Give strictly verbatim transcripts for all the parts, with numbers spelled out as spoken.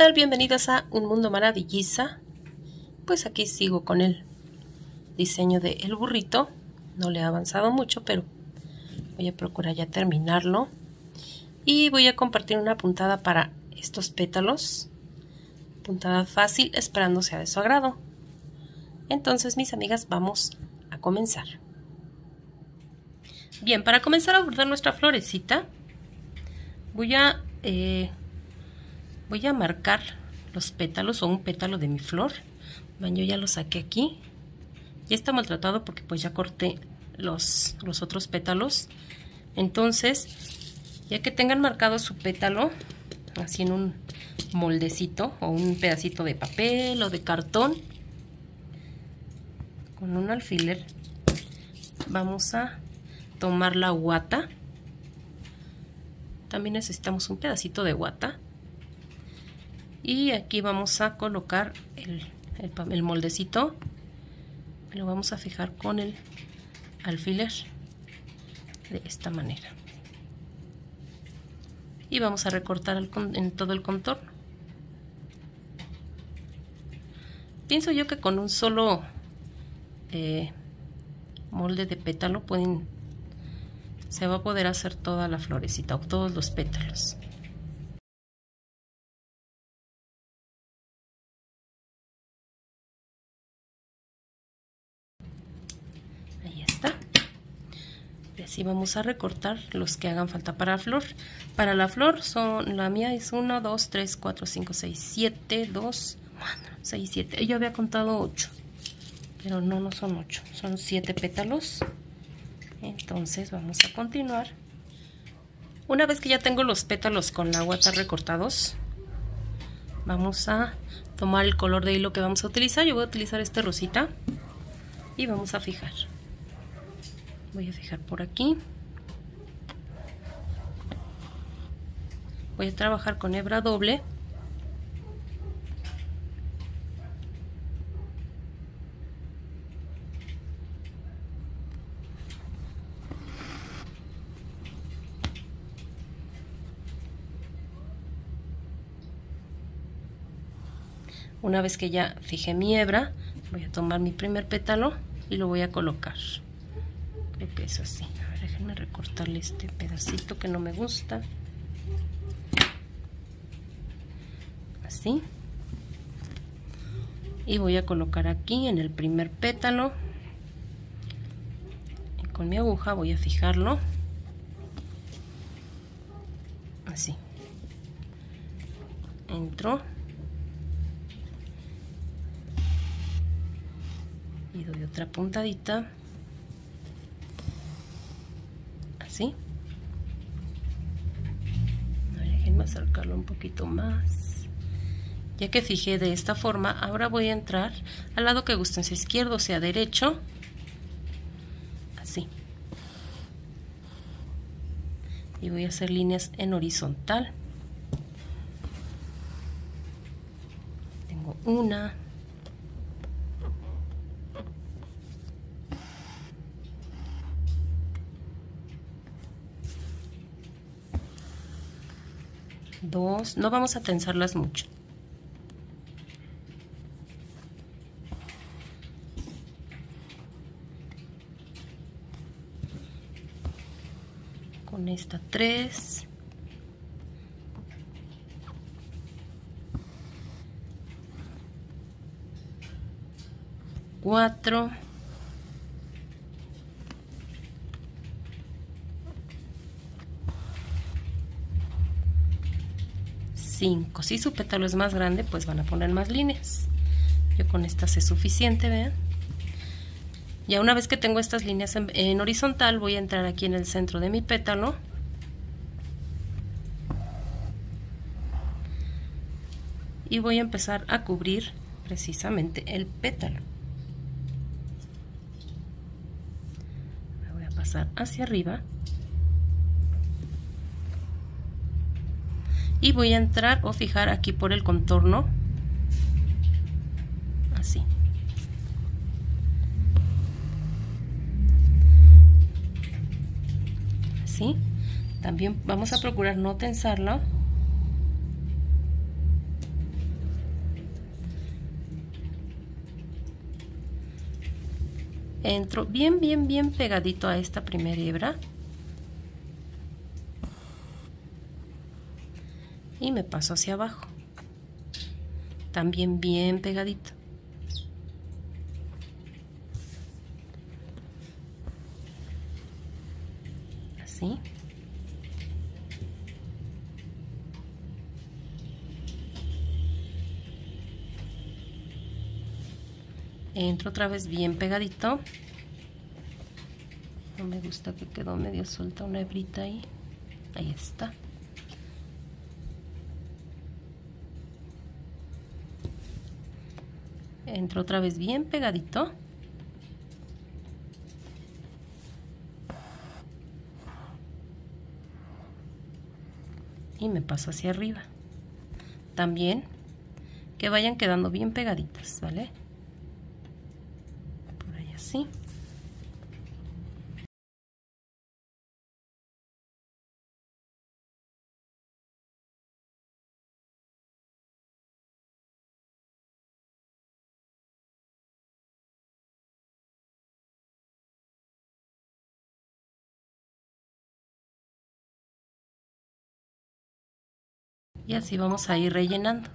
tal? Bienvenidos a Un Mundo Maravilliza. Pues aquí sigo con el diseño de el burrito. No le he avanzado mucho, pero voy a procurar ya terminarlo. Y voy a compartir una puntada para estos pétalos. Puntada fácil, esperando sea de su agrado. Entonces, mis amigas, vamos a comenzar. Bien, para comenzar a bordar nuestra florecita, voy a... Eh, Voy a marcar los pétalos o un pétalo de mi flor. Bueno, yo ya lo saqué aquí. Ya está maltratado porque pues ya corté los, los otros pétalos. Entonces, ya que tengan marcado su pétalo, así en un moldecito o un pedacito de papel o de cartón, con un alfiler, vamos a tomar la guata. También necesitamos un pedacito de guata. Y aquí vamos a colocar el, el, el moldecito. Lo vamos a fijar con el alfiler de esta manera. Y vamos a recortar el, en todo el contorno. Pienso yo que con un solo eh, molde de pétalo pueden, se va a poder hacer toda la florecita o todos los pétalos. Así vamos a recortar los que hagan falta para la flor. Para la flor son, la mía es uno, dos, tres, cuatro, cinco, seis, siete, dos, seis, siete. Yo había contado ocho, pero no, no son ocho, son siete pétalos. Entonces vamos a continuar. Una vez que ya tengo los pétalos con la guata recortados, vamos a tomar el color de hilo que vamos a utilizar. Yo voy a utilizar este rosita y vamos a fijar. Voy a fijar por aquí. Voy a trabajar con hebra doble. Una vez que ya fijé mi hebra, voy a tomar mi primer pétalo y lo voy a colocar. Creo que es así. A ver, déjenme recortarle este pedacito que no me gusta. Así. Y voy a colocar aquí en el primer pétalo. Y con mi aguja voy a fijarlo. Así. Entro. Y doy otra puntadita. ¿Sí? Déjenme acercarlo un poquito más. Ya que fijé de esta forma, ahora voy a entrar al lado que gusten, sea izquierdo o sea derecho. Así. Y voy a hacer líneas en horizontal. Tengo una. Dos, no vamos a tensarlas mucho. Con esta tres. Cuatro. cinco. Si su pétalo es más grande, pues van a poner más líneas. Yo con estas es suficiente, vean. Ya una vez que tengo estas líneas en, en horizontal, voy a entrar aquí en el centro de mi pétalo. Y voy a empezar a cubrir precisamente el pétalo. Me voy a pasar hacia arriba. Y voy a entrar o fijar aquí por el contorno, así. Así. También vamos a procurar no tensarla. entro bien, bien, bien pegadito a esta primera hebra y me paso hacia abajo, también bien pegadito. Así. Entro otra vez bien pegadito. No me gusta que quedó medio suelta una hebrita ahí. Ahí está. Entro otra vez bien pegadito. Y me paso hacia arriba. También que vayan quedando bien pegaditas, ¿vale? Por ahí así. Y así vamos a ir rellenando.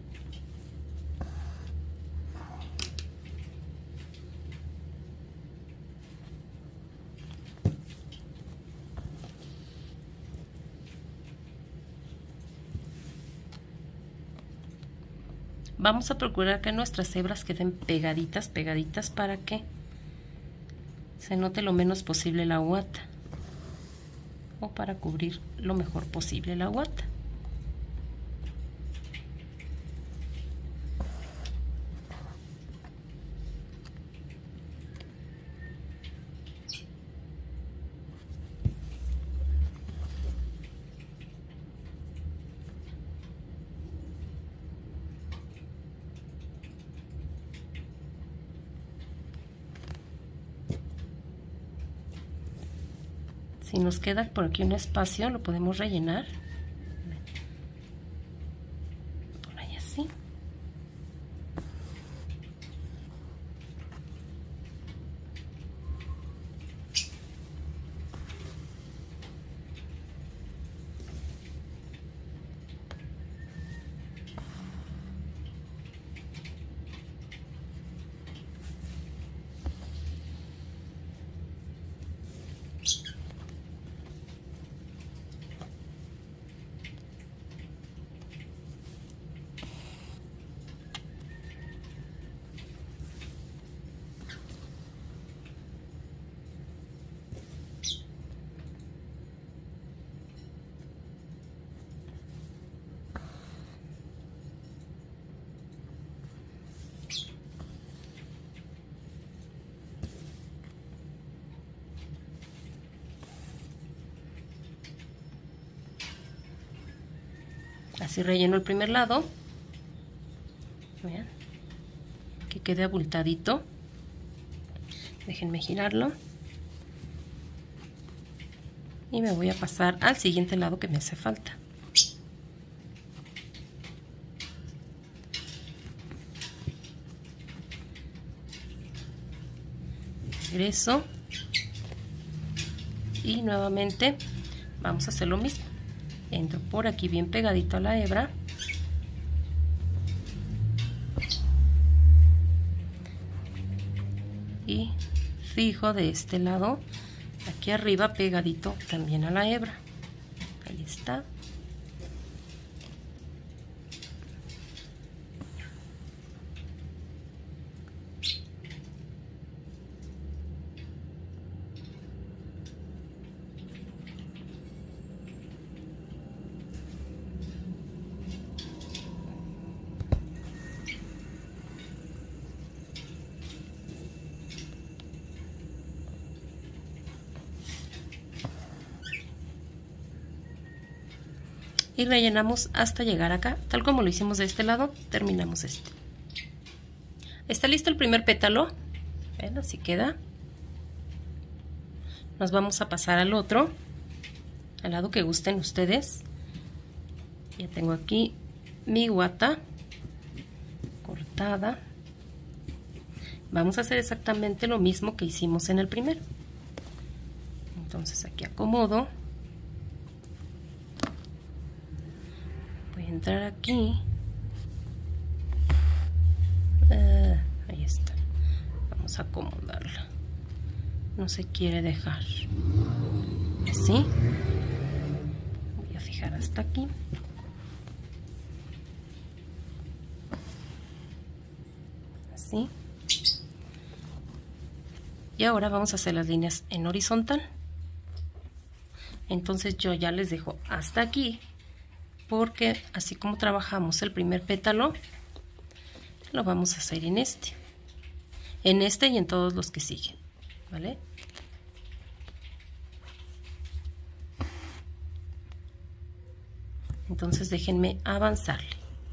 Vamos a procurar que nuestras hebras queden pegaditas, pegaditas para que se note lo menos posible la guata, o para cubrir lo mejor posible la guata. Si nos queda por aquí un espacio, lo podemos rellenar. Por ahí así. Así relleno el primer lado. Vean, que quede abultadito. Déjenme girarlo. Y me voy a pasar al siguiente lado que me hace falta. Regreso. Y nuevamente vamos a hacer lo mismo. Entro por aquí bien pegadito a la hebra y fijo de este lado aquí arriba pegadito también a la hebra. Ahí está. Y rellenamos hasta llegar acá, tal como lo hicimos de este lado, terminamos este. Está listo el primer pétalo, ven, así queda. Nos vamos a pasar al otro, al lado que gusten ustedes. Ya tengo aquí mi guata cortada Vamos a hacer exactamente lo mismo que hicimos en el primero. Entonces aquí acomodo. Voy a entrar aquí. Uh, ahí está. Vamos a acomodarla. No se quiere dejar. Así. Voy a fijar hasta aquí. Así. Y ahora vamos a hacer las líneas en horizontal. Entonces yo ya les dejo hasta aquí, porque así como trabajamos el primer pétalo, lo vamos a hacer en este, en este y en todos los que siguen, ¿vale? Entonces déjenme avanzarle.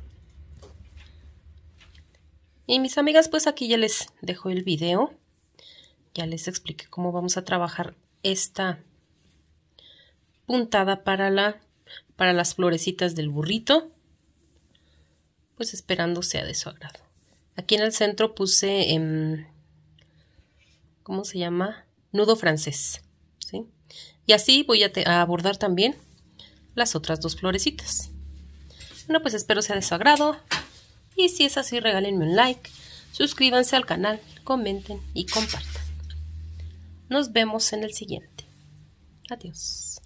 Y mis amigas, pues aquí ya les dejo el video. Ya les expliqué cómo vamos a trabajar esta puntada para la para las florecitas del burrito, pues esperando sea de su agrado. Aquí en el centro puse eh, ¿cómo se llama? Nudo francés, ¿sí? Y así voy a, a abordar también las otras dos florecitas. Bueno, pues espero sea de su agrado, y si es así, regálenme un like, suscríbanse al canal, comenten y compartan. Nos vemos en el siguiente. Adiós.